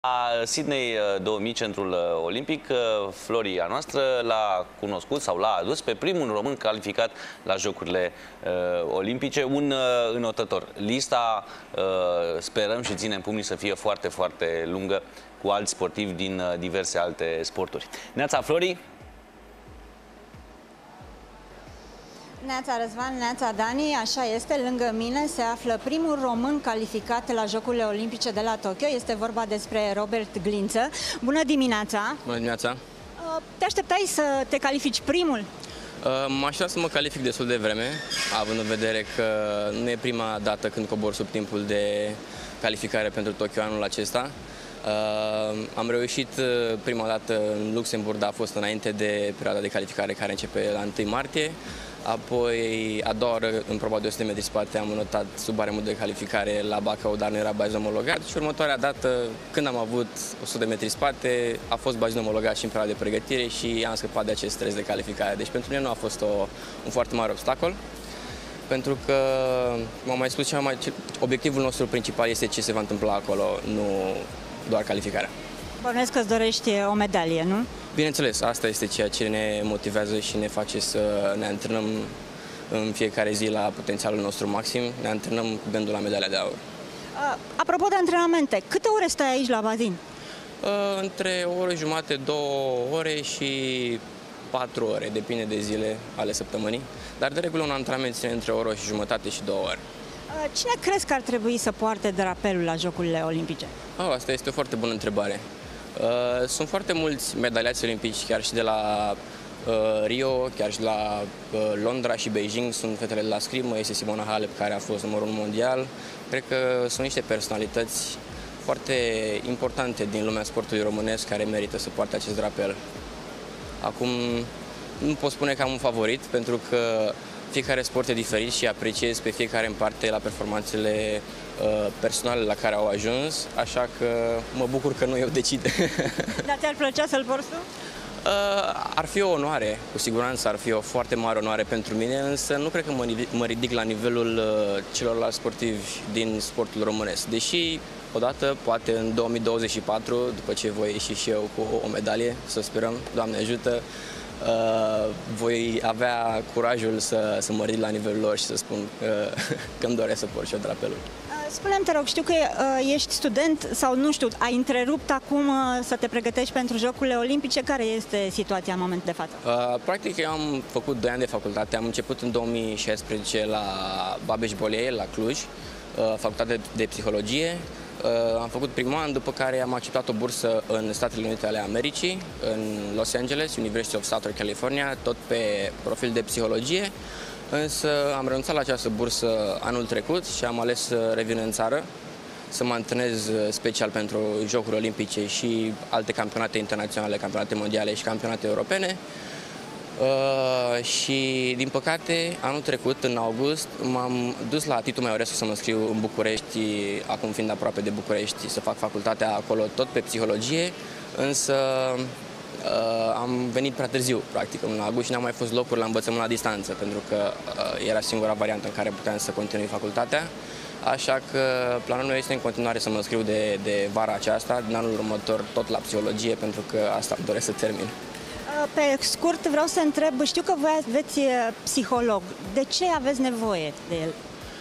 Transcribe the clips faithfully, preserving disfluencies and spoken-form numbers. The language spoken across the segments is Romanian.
La Sydney două mii, centrul olimpic, Floria noastră l-a cunoscut sau l-a adus pe primul român calificat la Jocurile uh, Olimpice, un uh, înotător. Lista uh, sperăm și ținem pumnii să fie foarte, foarte lungă cu alți sportivi din uh, diverse alte sporturi. Neața, Flori! Neața Răzvan, neața Dani, așa este, lângă mine se află primul român calificat la Jocurile Olimpice de la Tokyo. Este vorba despre Robert Glință. Bună dimineața! Bună dimineața! Te așteptai să te califici primul? M-aș aștepta să mă calific destul de vreme, având în vedere că nu e prima dată când cobor sub timpul de calificare pentru Tokyo anul acesta. Uh, am reușit prima dată în Luxemburg, dar a fost înainte de perioada de calificare care începe la întâi martie. Apoi, a doua oră, în proba de o sută de metri spate, am notat sub baremul de calificare la Bacău, dar nu era bazin omologat. Și următoarea dată, când am avut o sută de metri spate, a fost bazin omologat și în perioada de pregătire și am scăpat de acest stres de calificare. Deci pentru mine nu a fost o, un foarte mare obstacol, pentru că, m-am mai spus, cel mai, obiectivul nostru principal este ce se va întâmpla acolo, nu doar calificarea. Bănuiesc că îți dorești o medalie, nu? Bineînțeles, asta este ceea ce ne motivează și ne face să ne antrenăm în fiecare zi la potențialul nostru maxim, ne antrenăm cu gândul la medalia de aur. Apropo de antrenamente, câte ore stai aici la bazin? Între o oră jumate, două ore și patru ore, depinde de zile ale săptămânii, dar de regulă un antrenament ține între o oră și jumătate și două ore. Cine crezi că ar trebui să poarte drapelul la Jocurile Olimpice? Oh, asta este o foarte bună întrebare. Uh, sunt foarte mulți medaliați olimpici, chiar și de la uh, Rio, chiar și la uh, Londra și Beijing. Sunt fetele de la scrimă, este Simona Halep, care a fost numărul unu mondial. Cred că sunt niște personalități foarte importante din lumea sportului românesc care merită să poarte acest drapel. Acum, nu pot spune că am un favorit, pentru că fiecare sport e diferit și apreciez pe fiecare în parte la performanțele uh, personale la care au ajuns, așa că mă bucur că nu eu decid. Dar ți-ar plăcea să-l porți tu? Uh, ar fi o onoare, cu siguranță ar fi o foarte mare onoare pentru mine, însă nu cred că mă, mă ridic la nivelul uh, celorlalți sportivi din sportul românesc. Deși, odată, poate în două mii douăzeci și patru, după ce voi ieși și eu cu o medalie, să sperăm, Doamne ajută, Uh, voi avea curajul să, să mă ridic la nivelul lor și să spun uh, că îmi doresc să port și eu drapelul. Spune-mi, te rog, știu că uh, ești student sau nu știu, ai întrerupt acum uh, să te pregătești pentru Jocurile Olimpice. Care este situația în momentul de față? Uh, practic, eu am făcut doi ani de facultate. Am început în două mii șaisprezece la Babeș-Bolyai, la Cluj, uh, facultate de psihologie. Uh, am făcut primul an, după care am acceptat o bursă în Statele Unite ale Americii, în Los Angeles, University of Southern California, tot pe profil de psihologie, însă am renunțat la această bursă anul trecut și am ales să revin în țară, să mă antrenez special pentru Jocuri Olimpice și alte campionate internaționale, campionate mondiale și campionate europene. Uh, și, din păcate, anul trecut, în august, m-am dus la Titu Maiorescu să mă scriu în București, acum fiind aproape de București, să fac facultatea acolo tot pe psihologie, însă uh, am venit prea târziu, practic, în august și n-am mai fost locuri la învățământ la distanță, pentru că uh, era singura variantă în care puteam să continui facultatea. Așa că planul meu este în continuare să mă scriu de, de vara aceasta, din anul următor tot la psihologie, pentru că asta îmi doresc să termin. Pe scurt vreau să întreb, știu că voi aveți psiholog. De ce aveți nevoie de el?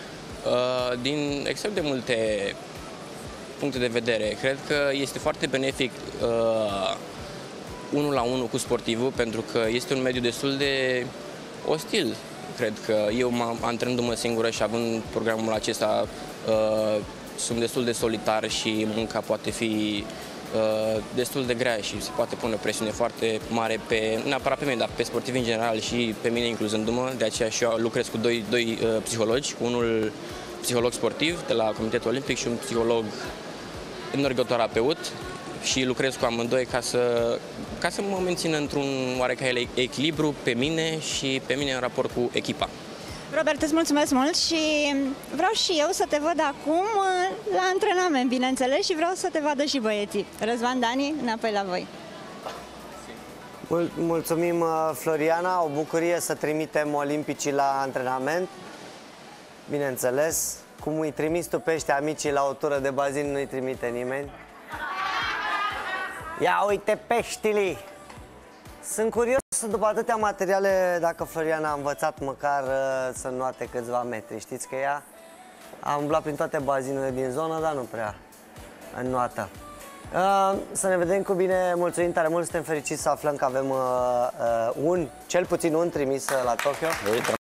Din extrem de multe puncte de vedere. Cred că este foarte benefic uh, unul la unul cu sportivul, pentru că este un mediu destul de ostil. Cred că eu, antrenându-mă singură și având programul acesta, uh, sunt destul de solitar și munca poate fi Uh, destul de grea și se poate pune o presiune foarte mare pe, nu neapărat pe mine, dar pe sportivi în general și pe mine incluzându-mă. De aceea și eu lucrez cu doi, doi uh, psihologi, unul psiholog sportiv de la Comitetul Olimpic și un psiholog energoterapeut, și lucrez cu amândoi ca să, ca să mă mențin într-un oarecare echilibru pe mine și pe mine în raport cu echipa. Robert, îți mulțumesc mult și vreau și eu să te văd acum la antrenament, bineînțeles, și vreau să te vadă și băieții. Răzvan, Dani, înapoi la voi. Mul mulțumim, Floriana, o bucurie să trimitem olimpicii la antrenament. Bineînțeles, cum îi trimis tu pe ăștia amicii la o tură de bazin, nu îi trimite nimeni. Ia uite peștilii! Sunt curios, după atâtea materiale, dacă Floriana a învățat măcar uh, să înoate câțiva metri. Știți că ea a umblat prin toate bazinele din zonă, dar nu prea înnoată. Uh, să ne vedem cu bine, mulțumim tare mult, suntem fericiți să aflăm că avem uh, uh, un, cel puțin un trimis la Tokyo.